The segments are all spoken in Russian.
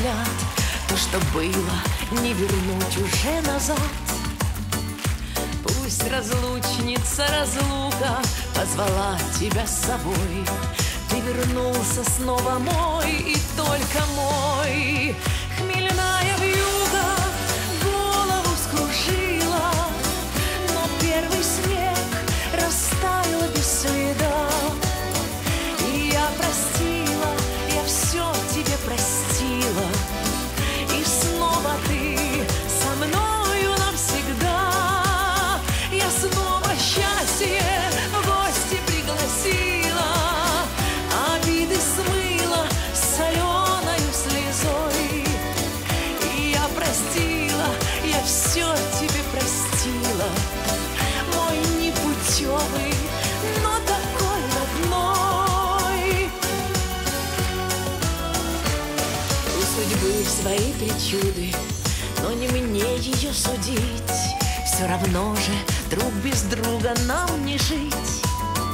взгляд. То, что было, не вернуть уже назад. Пусть разлучница разлука позвала тебя с собой. Ты вернулся снова мой и только мой. Хмельная вьюга голову скружила, но первый снег растаял без следа. И я простила, я все тебе простила. И снова ты со мною навсегда. Я снова счастье в гости пригласила, обиды смыла соленою слезой. И я простила, я все тебе простила. Мой непутевый, но такой родной. У судьбы свои причуды, но не мне ее судить. Все равно же друг без друга нам не жить.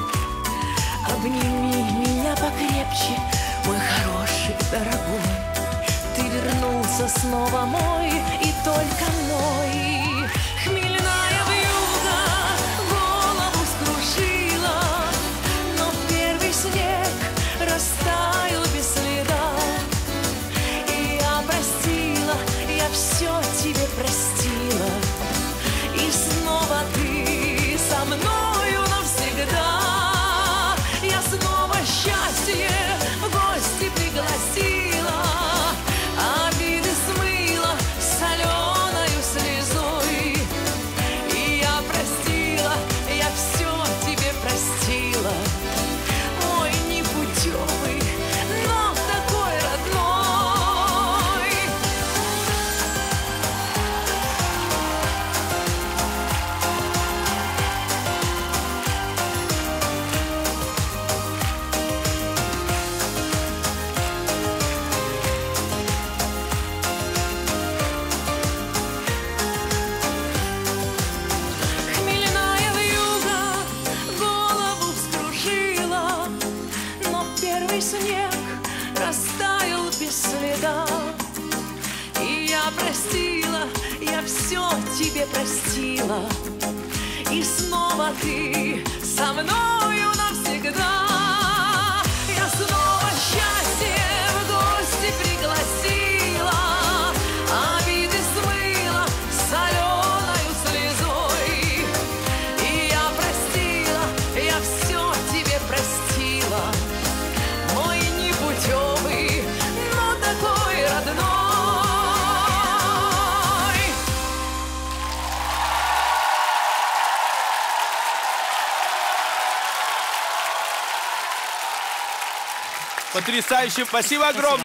Обними меня покрепче, мой хороший, дорогой. Ты вернулся снова мой и только мой. Хмельная вьюга голову скружила, но первый снег растаял без следа. И я простила, я все тебе простила. И снова ты со мною навсегда. Я снова счастье в гости пригласила, обиды смыла соленою слезой. И я простила, я все тебе простила. Мой непутевый, но такой родной. Хмельная вьюга голову вскружила, но первый снег растаял без следа. И я простила, я все тебе простила. И снова ты со мною навсегда. Я снова счастье в гости пригласила, обиды смыла соленою слезой. И я простила, я все тебе простила. Мой непутевый, но такой родной. Потрясающе. Спасибо огромное.